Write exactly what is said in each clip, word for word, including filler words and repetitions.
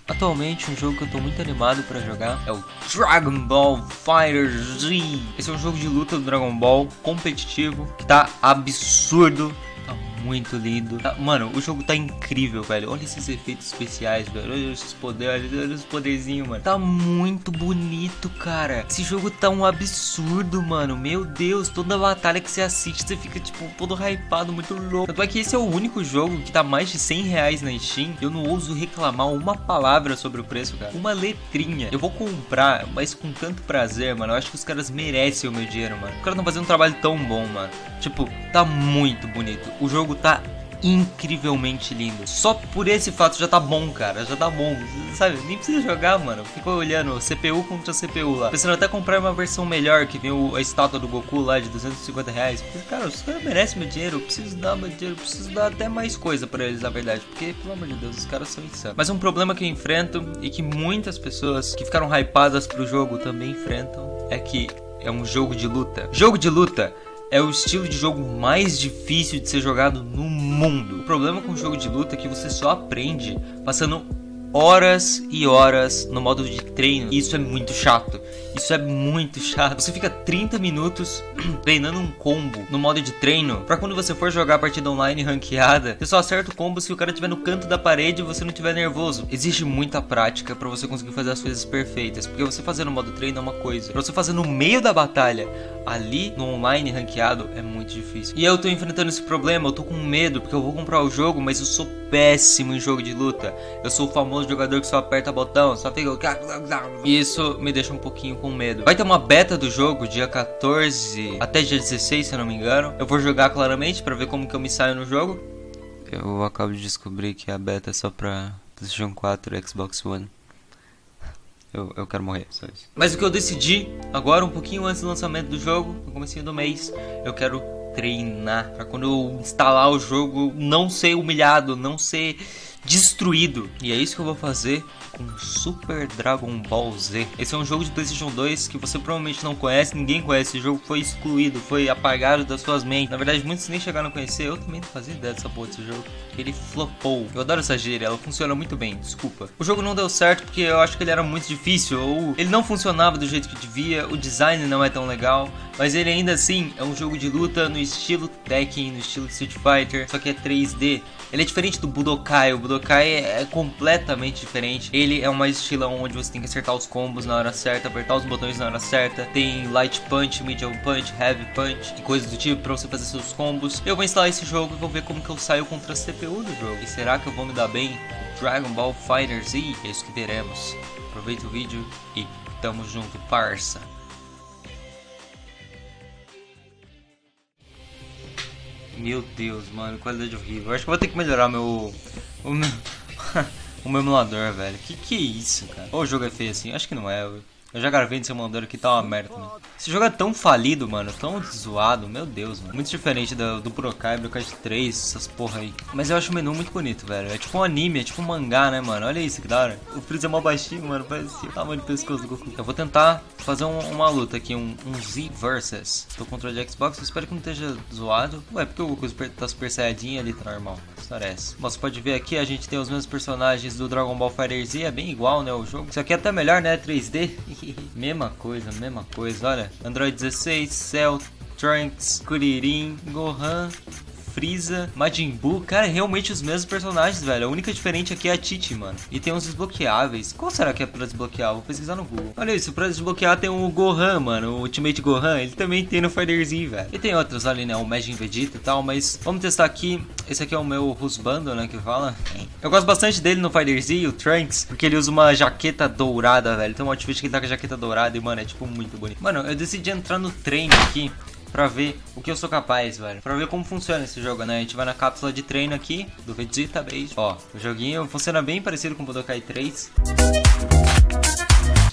Atualmente, um jogo que eu tô muito animado pra jogar é o Dragon Ball FighterZ. Esse é um jogo de luta do Dragon Ball competitivo que tá absurdo. Tá muito lindo. Tá, mano, o jogo tá incrível, velho. Olha esses efeitos especiais, velho. Olha esses poderes, olha os poderzinhos, mano. Tá muito bonito, cara. Esse jogo tá um absurdo, mano. Meu Deus, toda batalha que você assiste, você fica, tipo, todo hypado, muito louco. Tanto é que esse é o único jogo que tá mais de cem reais na Steam. Eu não ouso reclamar uma palavra sobre o preço, cara. Uma letrinha. Eu vou comprar, mas com tanto prazer, mano. Eu acho que os caras merecem o meu dinheiro, mano. Os caras não fazendo um trabalho tão bom, mano. Tipo, tá muito bonito. O jogo tá incrivelmente lindo. Só por esse fato já tá bom, cara. Já tá bom, sabe? Nem precisa jogar, mano. Ficou olhando C P U contra C P U lá. Pensando até comprar uma versão melhor, que vem o, a estátua do Goku lá de duzentos e cinquenta reais. Porque, cara, os caras merecem meu dinheiro. Eu preciso dar meu dinheiro. Eu preciso dar até mais coisa pra eles, na verdade. Porque, pelo amor de Deus, os caras são insanos. Mas um problema que eu enfrento e que muitas pessoas que ficaram hypadas pro jogo também enfrentam é que é um jogo de luta. Jogo de luta é o estilo de jogo mais difícil de ser jogado no mundo. O problema com o jogo de luta é que você só aprende passando horas e horas no modo de treino. E isso é muito chato. Isso é muito chato. Você fica trinta minutos treinando um combo no modo de treino, pra quando você for jogar a partida online ranqueada, você só acerta o combo se o cara estiver no canto da parede e você não estiver nervoso. Existe muita prática pra você conseguir fazer as coisas perfeitas, porque você fazer no modo treino é uma coisa, pra você fazer no meio da batalha, ali no online ranqueado, é muito difícil. E eu tô enfrentando esse problema, eu tô com medo, porque eu vou comprar o jogo, mas eu sou péssimo em jogo de luta. Eu sou o famoso jogador que só aperta botão, só fica... E isso me deixa um pouquinho com medo. Vai ter uma beta do jogo dia quatorze até dia dezesseis, se eu não me engano. Eu vou jogar claramente pra ver como que eu me saio no jogo. Eu acabo de descobrir que a beta é só pra PlayStation quatro e Xbox One. Eu, eu quero morrer, só isso. Mas o que eu decidi agora, um pouquinho antes do lançamento do jogo, no comecinho do mês, eu quero treinar pra quando eu instalar o jogo não ser humilhado, não ser destruído. E é isso que eu vou fazer com Super Dragon Ball Z. Esse é um jogo de PlayStation dois que você provavelmente não conhece, ninguém conhece. Esse jogo foi excluído, foi apagado das suas mentes. Na verdade, muitos nem chegaram a conhecer. Eu também não fazia ideia dessa porra desse jogo. Ele flopou. Eu adoro essa gíria, ela funciona muito bem, desculpa. O jogo não deu certo porque eu acho que ele era muito difícil, ou ele não funcionava do jeito que devia, o design não é tão legal, mas ele ainda assim é um jogo de luta no estilo Tekken, no estilo Street Fighter, só que é três D. Ele é diferente do Budokai, o Budokai é completamente diferente. Ele é uma estilão onde você tem que acertar os combos na hora certa, apertar os botões na hora certa. Tem Light Punch, Medium Punch, Heavy Punch e coisas do tipo pra você fazer seus combos. Eu vou instalar esse jogo e vou ver como que eu saio contra a C P U do jogo. E será que eu vou me dar bem com Dragon Ball FighterZ? É isso que veremos. Aproveita o vídeo e tamo junto, parça. Meu Deus, mano, qualidade horrível. Eu acho que eu vou ter que melhorar meu... O meu, o meu emulador, velho. Que que é isso, cara? Ou o jogo é feio assim? Acho que não é, velho. Eu já gravei nesse emulador aqui, tá uma merda também. Esse jogo é tão falido, mano, tão zoado, meu Deus, mano. Muito diferente do, do Budokai, Budokai três, essas porra aí. Mas eu acho o menu muito bonito, velho. É tipo um anime, é tipo um mangá, né, mano? Olha isso, que da hora. O Freeza é mó baixinho, mano, parece o tamanho do pescoço do Goku. Eu vou tentar fazer um, uma luta aqui, um, um Z versus. Tô com controle de Xbox, eu espero que não esteja zoado. Ué, porque o Goku tá super saiyajin ali, tá normal. História é essa. Bom, você pode ver aqui, a gente tem os mesmos personagens do Dragon Ball FighterZ, é bem igual, né, o jogo. Isso aqui é até melhor, né, três D. Mesma coisa, mesma coisa, olha. Android dezesseis, Cell, Trunks, Kuririn, Gohan, Freeza, Majin Buu. Cara, é realmente os mesmos personagens, velho. A única diferente aqui é a Titi, mano. E tem uns desbloqueáveis. Qual será que é pra desbloquear? Vou pesquisar no Google. Olha isso, pra desbloquear tem o Gohan, mano. O Ultimate Gohan, ele também tem no FighterZ, velho. E tem outros ali, né? O Majin Vegeta e tal, mas vamos testar aqui. Esse aqui é o meu Husbando, né, que fala. Eu gosto bastante dele no FighterZ, o Trunks, porque ele usa uma jaqueta dourada, velho. Tem um outfit que ele tá com a jaqueta dourada e, mano, é tipo muito bonito. Mano, eu decidi entrar no treino aqui pra ver o que eu sou capaz, velho. Pra ver como funciona esse jogo, né? A gente vai na cápsula de treino aqui do Vegeta Base. Ó, o joguinho funciona bem parecido com o Budokai três.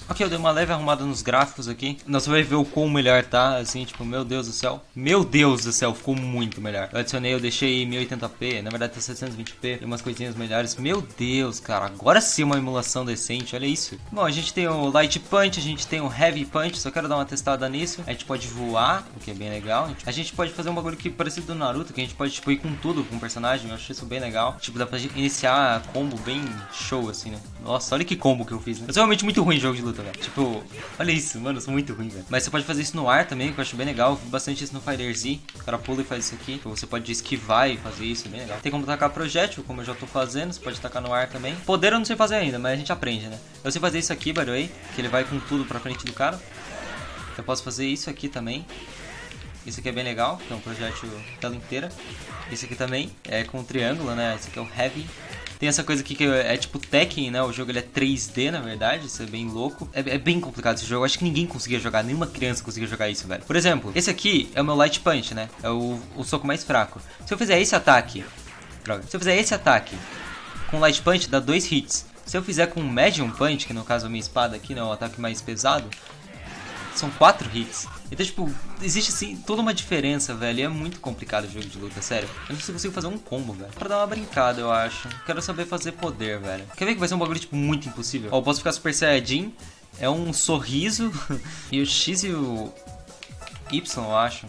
Ok, eu dei uma leve arrumada nos gráficos aqui. Você vai ver o quão melhor tá, assim, tipo, meu Deus do céu. Meu Deus do céu, ficou muito melhor. Eu adicionei, eu deixei mil e oitenta p, na verdade tá setecentos e vinte p, e umas coisinhas melhores. Meu Deus, cara, agora sim uma emulação decente, olha isso. Bom, a gente tem o Light Punch, a gente tem o Heavy Punch, só quero dar uma testada nisso. A gente pode voar, o que é bem legal. A gente pode fazer um bagulho que parecido do Naruto, que a gente pode, tipo, ir com tudo com o personagem, eu acho isso bem legal. Tipo, dá pra iniciar combo bem show, assim, né? Nossa, olha que combo que eu fiz, né? Eu sou realmente muito ruim em jogo de luta, velho. Tipo, olha isso, mano, eu sou muito ruim, velho. Mas você pode fazer isso no ar também, que eu acho bem legal. Eu fiz bastante isso no Fighter Z. O cara pula e faz isso aqui. Você pode esquivar e fazer isso, bem legal. Tem como tacar projétil, como eu já tô fazendo. Você pode tacar no ar também. Poder eu não sei fazer ainda, mas a gente aprende, né? Eu sei fazer isso aqui, by the way, que ele vai com tudo pra frente do cara. Eu posso fazer isso aqui também. Isso aqui é bem legal, que é um projétil tela inteira. Esse aqui também é com triângulo, né? Esse aqui é o Heavy. Tem essa coisa aqui que é tipo Tekken, né? O jogo ele é três D, na verdade. Isso é bem louco. É, é bem complicado esse jogo. Eu acho que ninguém conseguia jogar. Nenhuma criança conseguia jogar isso, velho. Por exemplo, esse aqui é o meu Light Punch, né? É o, o soco mais fraco. Se eu fizer esse ataque... Droga. Se eu fizer esse ataque com Light Punch, dá dois hits. Se eu fizer com Medium Punch, que no caso é a minha espada aqui, né? O ataque mais pesado... São quatro hits. Então, tipo, existe assim toda uma diferença, velho. E é muito complicado o jogo de luta, sério. Eu não sei se eu consigo fazer um combo, velho. Pra dar uma brincada, eu acho. Quero saber fazer poder, velho. Quer ver que vai ser um bagulho, tipo, muito impossível? Ó, eu posso ficar Super Saiyajin. É um sorriso. E o X e o Y, eu acho.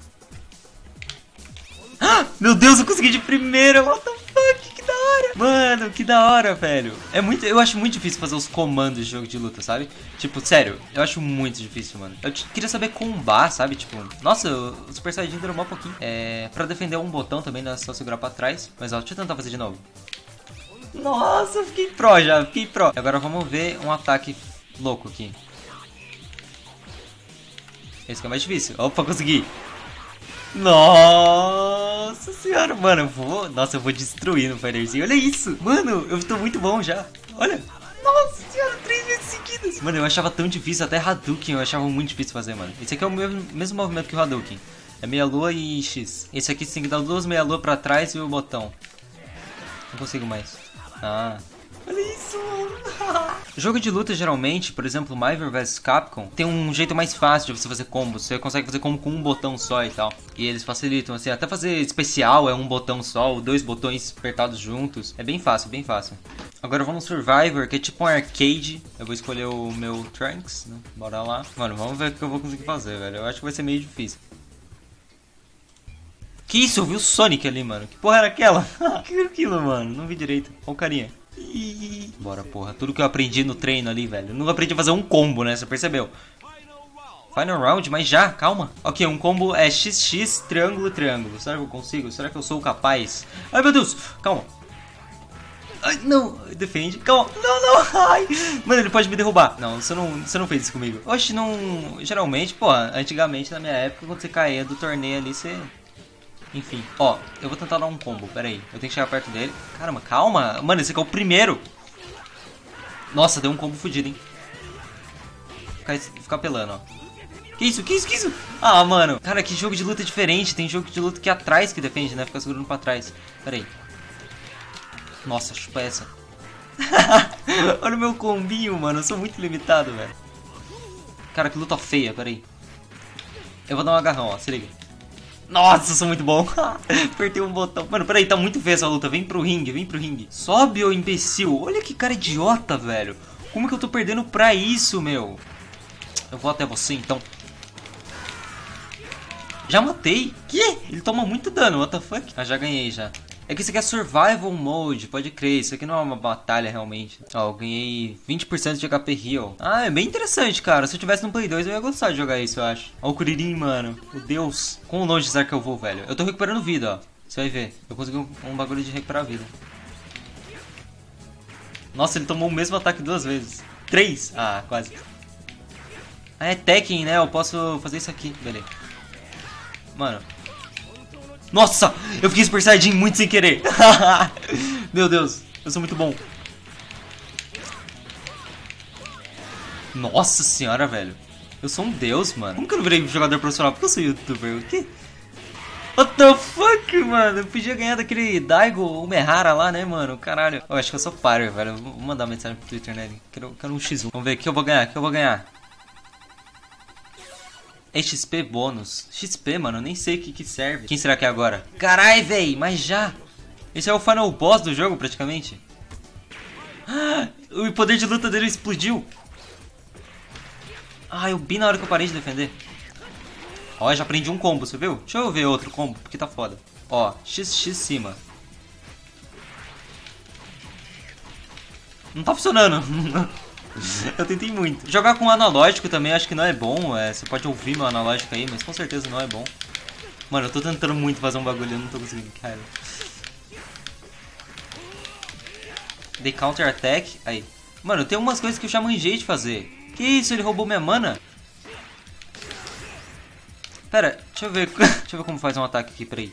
Ah, meu Deus, eu consegui de primeira. What the fuck? Que da hora. Mano, que da hora, velho. É muito, eu acho muito difícil fazer os comandos de jogo de luta, sabe? Tipo, sério, eu acho muito difícil, mano. Eu queria saber combar, sabe? Tipo, nossa, o Super Saiyajin durou um pouquinho. É, pra defender um botão também, não é só segurar pra trás. Mas ó, deixa eu tentar fazer de novo. Nossa, eu fiquei pro já, fiquei pro. Agora vamos ver um ataque louco aqui. Esse que é mais difícil. Opa, consegui. Nossa senhora, mano, eu vou... Nossa, eu vou destruir no Fighterzinho. Olha isso, mano, eu tô muito bom já. Olha, nossa senhora, três vezes seguidas. Mano, eu achava tão difícil, até Hadouken eu achava muito difícil fazer, mano. Esse aqui é o mesmo, mesmo movimento que o Hadouken. É meia lua e X. Esse aqui você tem que dar duas meia lua pra trás e o botão. Não consigo mais. Ah... Olha isso, mano. Jogo de luta, geralmente, por exemplo, Marvel versus. Capcom, tem um jeito mais fácil de você fazer combos. Você consegue fazer combo com um botão só e tal. E eles facilitam, assim, até fazer especial é um botão só, ou dois botões apertados juntos. É bem fácil, bem fácil. Agora vamos no Survivor, que é tipo um arcade. Eu vou escolher o meu Trunks, né? Bora lá. Mano, vamos ver o que eu vou conseguir fazer, velho. Eu acho que vai ser meio difícil. Que isso? Eu vi o Sonic ali, mano. Que porra era aquela? Que era aquilo, mano? Não vi direito. Olha o carinha. Ih, bora, porra. Tudo que eu aprendi no treino ali, velho. Eu não aprendi a fazer um combo, né? Você percebeu? Final round, mas já, calma. Ok, um combo é X X, triângulo, triângulo. Será que eu consigo? Será que eu sou capaz? Ai, meu Deus. Calma. Ai, não. Defende. Calma. Não, não. Ai. Mano, ele pode me derrubar. Não, você não, você não fez isso comigo. Oxe, não... Geralmente, pô, antigamente, na minha época, quando você caía do torneio ali, você... Enfim, ó, eu vou tentar dar um combo, pera aí. Eu tenho que chegar perto dele. Caramba, calma. Mano, esse aqui é o primeiro. Nossa, deu um combo fudido, hein. Ficar, ficar pelando, ó. Que isso, que isso, que isso? Ah, mano. Cara, que jogo de luta diferente. Tem jogo de luta que é atrás que defende, né? Fica segurando pra trás. Pera aí. Nossa, chupa essa. Olha o meu combinho, mano. Eu sou muito limitado, velho. Cara, que luta feia, pera aí. Eu vou dar um agarrão, ó, se liga. Nossa, eu sou muito bom. Apertei um botão. Mano, peraí, tá muito feia essa luta. Vem pro ringue, vem pro ringue. Sobe, ô imbecil. Olha que cara idiota, velho. Como que eu tô perdendo pra isso, meu? Eu vou até você, então. Já matei. Que? Ele toma muito dano, what the fuck? Ah, já ganhei, já. É que isso aqui é Survival Mode, pode crer. Isso aqui não é uma batalha, realmente. Ó, eu ganhei vinte por cento de H P Heal. Ah, é bem interessante, cara. Se eu tivesse no Play dois, eu ia gostar de jogar isso, eu acho. Ó o Kuririn, mano. Meu Deus. Quão longe será que eu vou, velho? Eu tô recuperando vida, ó. Você vai ver. Eu consegui um, um bagulho de recuperar vida. Nossa, ele tomou o mesmo ataque duas vezes. Três? Ah, quase. Ah, é Tekken, né? Eu posso fazer isso aqui. Beleza. Mano... Nossa, eu fiquei Super Saiyajin muito sem querer. Meu Deus, eu sou muito bom. Nossa senhora, velho. Eu sou um deus, mano. Como que eu não virei jogador profissional? Porque eu sou youtuber. O quê? What the fuck, mano? Eu podia ganhar daquele Daigo Umehara lá, né, mano? Caralho. Eu acho que eu sou pyro, velho. Eu vou mandar mensagem pro Twitter, né? Quero, quero um xis um. Vamos ver o que eu vou ganhar, o que eu vou ganhar. X P bônus. X P, mano, eu nem sei o que que serve. Quem será que é agora? Carai, véi, mas já. Esse é o final boss do jogo, praticamente. Ah, o poder de luta dele explodiu. Ah, eu vi na hora que eu parei de defender. Ó, já aprendi um combo, você viu? Deixa eu ver outro combo, porque tá foda. Ó, X X cima. Não tá funcionando. Eu tentei muito. Jogar com analógico também acho que não é bom. É, você pode ouvir meu analógico aí, mas com certeza não é bom. Mano, eu tô tentando muito fazer um bagulho, eu não tô conseguindo, cara. The Counter Attack. Aí. Mano, tem umas coisas que eu já manjei de fazer. Que isso? Ele roubou minha mana? Pera, deixa eu ver. Deixa eu ver como faz um ataque aqui, peraí.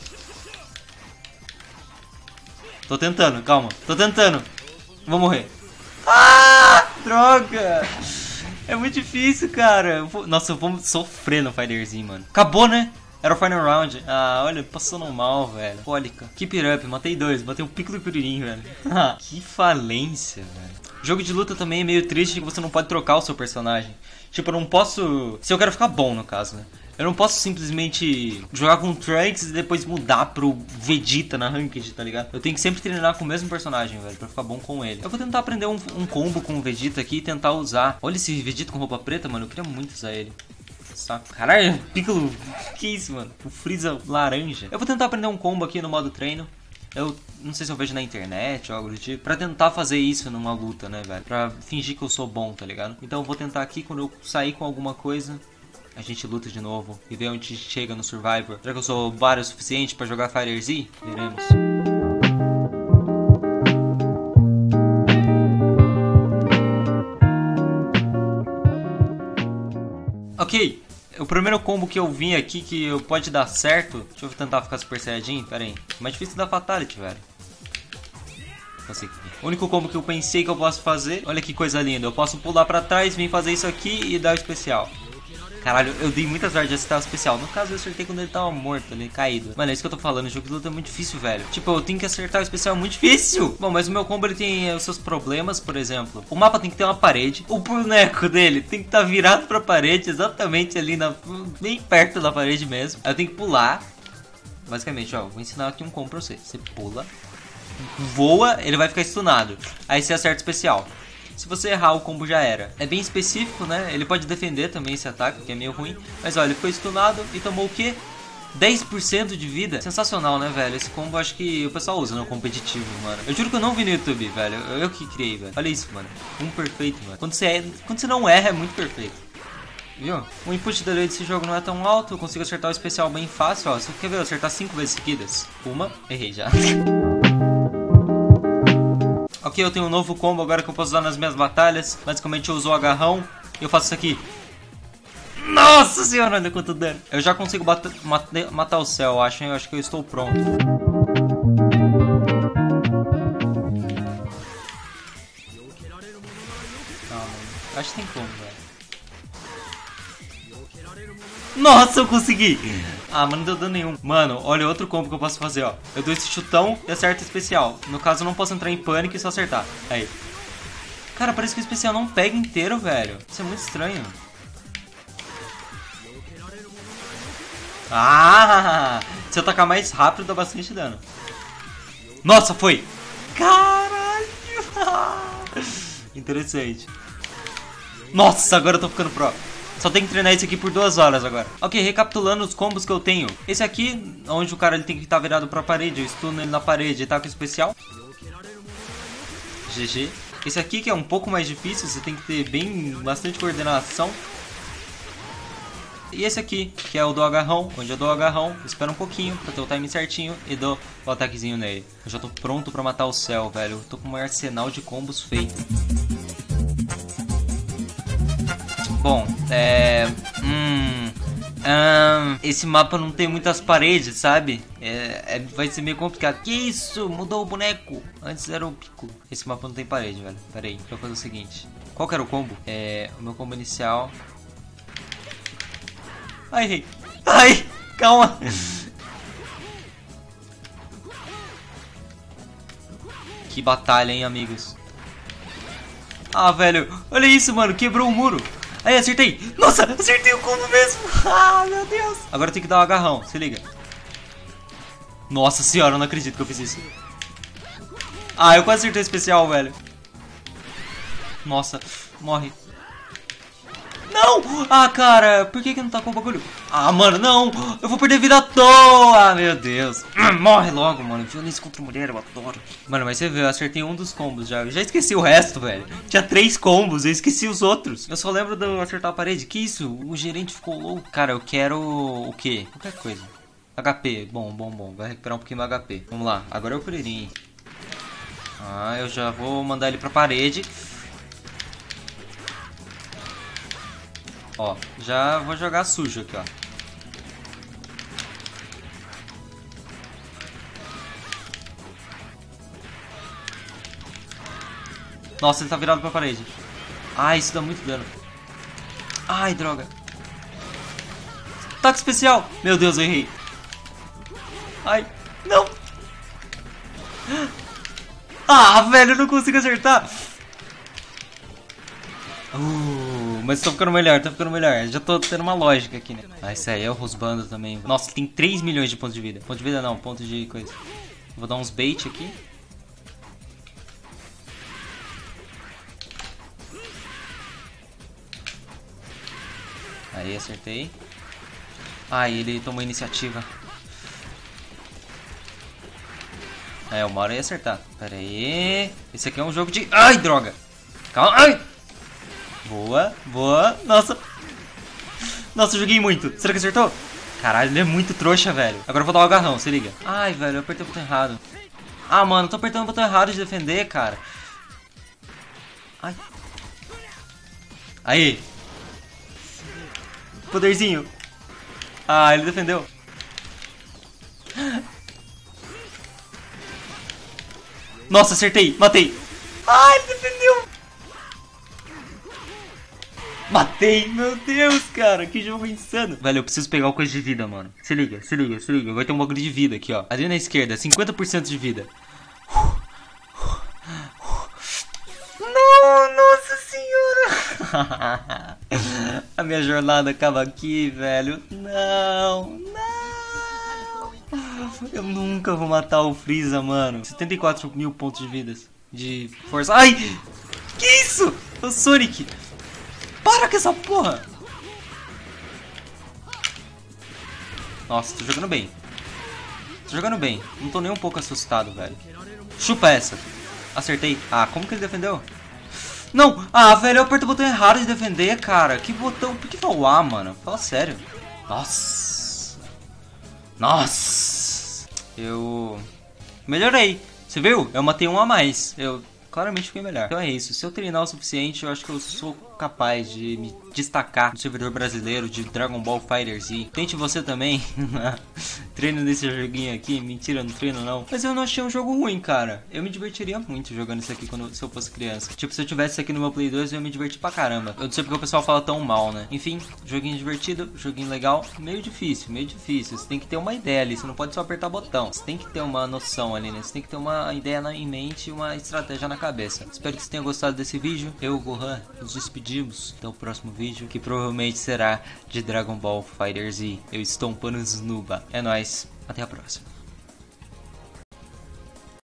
Tô tentando, calma. Tô tentando. Vou morrer. Ah! Droga! É muito difícil, cara. Eu vou... Nossa, eu vou sofrer no Fighterzinho, mano. Acabou, né? Era o final round. Ah, olha, passou no mal, velho. Pólica. Keep it up, matei dois. Matei o pico do Kuririn, velho. Que falência, velho. Jogo de luta também é meio triste que você não pode trocar o seu personagem. Tipo, eu não posso... Se eu quero ficar bom, no caso, né? Eu não posso simplesmente jogar com o Trunks e depois mudar pro Vegeta na Ranked, tá ligado? Eu tenho que sempre treinar com o mesmo personagem, velho, pra ficar bom com ele. Eu vou tentar aprender um, um combo com o Vegeta aqui e tentar usar. Olha esse Vegeta com roupa preta, mano. Eu queria muito usar ele. Saco. Caralho, Piccolo. Que isso, mano? O Freeza laranja. Eu vou tentar aprender um combo aqui no modo treino. Eu não sei se eu vejo na internet ou algo do tipo. Pra tentar fazer isso numa luta, né, velho? Pra fingir que eu sou bom, tá ligado? Então eu vou tentar aqui, quando eu sair com alguma coisa, a gente luta de novo e vê onde a gente chega no Survivor. Será que eu sou bárbaro o suficiente pra jogar Fighter Z? Veremos. Ok, o primeiro combo que eu vim aqui que pode dar certo. Deixa eu tentar ficar super saiyajin, pera aí. É mais difícil da Fatality, velho. Consegui. O único combo que eu pensei que eu posso fazer. Olha que coisa linda, eu posso pular pra trás, vir fazer isso aqui e dar o especial. Caralho, eu dei muita sorte de acertar o especial. No caso, eu acertei quando ele tava morto, ali, caído. Mano, é isso que eu tô falando. O jogo de luta é muito difícil, velho. Tipo, eu tenho que acertar o especial, é muito difícil. Bom, mas o meu combo, ele tem os seus problemas, por exemplo. O mapa tem que ter uma parede. O boneco dele tem que estar tá virado pra parede, exatamente ali, na, bem perto da parede mesmo. Aí eu tenho que pular. Basicamente, ó, vou ensinar aqui um combo pra você. Você pula, voa, ele vai ficar stunado. Aí você acerta o especial. Se você errar, o combo já era. É bem específico, né? Ele pode defender também esse ataque, que é meio ruim. Mas olha, ele ficou stunado e tomou o quê? dez por cento de vida. Sensacional, né, velho? Esse combo acho que o pessoal usa no competitivo, mano. Eu juro que eu não vi no YouTube, velho. Eu, eu que criei, velho. Olha isso, mano. Um perfeito, mano. Quando você, é, quando você não erra, é muito perfeito. Viu? O input da lei desse jogo não é tão alto. Eu consigo acertar o especial bem fácil, ó. Você quer ver eu acertar cinco vezes seguidas? Uma, errei já. Ok, eu tenho um novo combo agora que eu posso usar nas minhas batalhas. Basicamente eu uso o agarrão e eu faço isso aqui. Nossa senhora, olha quanto dano. Eu já consigo bater, matar, matar o céu, eu acho, hein? Eu acho que eu estou pronto. Calma, acho que tem como, velho. Nossa, eu consegui! Ah, mas não deu dano nenhum. Mano, olha outro combo que eu posso fazer, ó. Eu dou esse chutão e acerto o especial. No caso, eu não posso entrar em pânico e só acertar. Aí. Cara, parece que o especial não pega inteiro, velho. Isso é muito estranho. Ah! Se eu tacar mais rápido, dá bastante dano. Nossa, foi! Caralho! Interessante. Nossa, agora eu tô ficando pro. Só tem que treinar isso aqui por duas horas agora. Ok, recapitulando os combos que eu tenho. Esse aqui, onde o cara ele tem que estar virado pra parede. Eu stuno ele na parede e tá com especial. G G. Esse aqui que é um pouco mais difícil. Você tem que ter bem, bastante coordenação. E esse aqui, que é o do agarrão. Onde eu dou o agarrão, espero um pouquinho pra ter o time certinho e dou o ataquezinho nele. Eu já tô pronto pra matar o céu, velho. Eu tô com um arsenal de combos feito. Bom, é... Hum... Hum, esse mapa não tem muitas paredes, sabe? É, é, vai ser meio complicado. Que isso? Mudou o boneco. Antes era o Piccolo. Esse mapa não tem parede, velho. Pera aí, deixa eu fazer o seguinte. Qual que era o combo? É... O meu combo inicial... Ai, errei. Ai, calma. Que batalha, hein, amigos. Ah, velho. Olha isso, mano. Quebrou o muro. Aí, acertei. Nossa, acertei o combo mesmo. Ah, meu Deus. Agora tem que dar um agarrão. Se liga. Nossa senhora, eu não acredito que eu fiz isso. Ah, eu quase acertei o especial, velho. Nossa, morre. Não! Ah, cara, por que que não tacou o bagulho? Ah, mano, não! Eu vou perder vida à toa! Ah, meu Deus. Morre logo, mano. Violência contra mulher, eu adoro. Mano, mas você viu, eu acertei um dos combos já. Eu já esqueci o resto, velho. Tinha três combos, eu esqueci os outros. Eu só lembro de eu acertar a parede. Que isso? O gerente ficou louco. Cara, eu quero o quê? Qualquer coisa. H P. Bom, bom, bom. Vai recuperar um pouquinho do H P. Vamos lá. Agora é o Kuririn. Ah, eu já vou mandar ele pra parede. Ó, já vou jogar sujo aqui, ó. Nossa, ele tá virado pra parede. Ai, isso dá muito dano. Ai, droga. Ataque especial. Meu Deus, eu errei. Ai, não. Ah, velho, eu não consigo acertar. Uh, mas tô ficando melhor, tô ficando melhor. Já tô tendo uma lógica aqui, né? Ah, isso aí é o Rosbando também. Nossa, tem três milhões de pontos de vida. Ponto de vida não, ponto de coisa. Vou dar uns bait aqui. Aí, acertei. Ai, ele tomou iniciativa. É, uma hora eu ia acertar. Pera aí. Esse aqui é um jogo de... Ai, droga. Calma. Ai. Boa, boa. Nossa. Nossa, eu joguei muito. Será que acertou? Caralho, ele é muito trouxa, velho. Agora eu vou dar o agarrão, se liga. Ai, velho, eu apertei o botão errado. Ah, mano, eu tô apertando o botão errado de defender, cara. Ai. Aí. Poderzinho. Ah, ele defendeu. Nossa, acertei. Matei. Ah, ele defendeu. Matei. Meu Deus, cara. Que jogo insano. Velho, eu preciso pegar o coisa de vida, mano. Se liga, se liga, se liga. Vai ter um bagulho de vida aqui, ó. Ali na esquerda, cinquenta por cento de vida. Não, nossa senhora. A minha jornada acaba aqui, velho. Não, não. Eu nunca vou matar o Freeza, mano. setenta e quatro mil pontos de vidas. De força. Ai! Que isso? O Sonic. Para com essa porra. Nossa, tô jogando bem. Tô jogando bem. Não tô nem um pouco assustado, velho. Chupa essa. Acertei. Ah, como que ele defendeu? Não! Ah, velho, eu aperto o botão errado de defender, cara. Que botão? Por que foi o A, mano? Fala sério. Nossa. Nossa. Eu... melhorei. Você viu? Eu matei um a mais. Eu claramente fiquei melhor. Então é isso. Se eu treinar o suficiente, eu acho que eu sou capaz de me destacar no servidor brasileiro de Dragon Ball FighterZ. Tente você também. Treino nesse joguinho aqui. Mentira, não treino não. Mas eu não achei um jogo ruim, cara. Eu me divertiria muito jogando isso aqui quando, se eu fosse criança. Tipo, se eu tivesse isso aqui no meu Play dois, eu ia me divertir pra caramba. Eu não sei porque o pessoal fala tão mal, né? Enfim, joguinho divertido, joguinho legal. Meio difícil, meio difícil. Você tem que ter uma ideia ali. Você não pode só apertar botão. Você tem que ter uma noção ali, né? Você tem que ter uma ideia na, em mente e uma estratégia na cabeça. Espero que você tenha gostado desse vídeo. Eu, Gohan, nos despedimos. Até o próximo vídeo, que provavelmente será de Dragon Ball FighterZ. Eu estou um pano Snuba. É nóis. Até a próxima.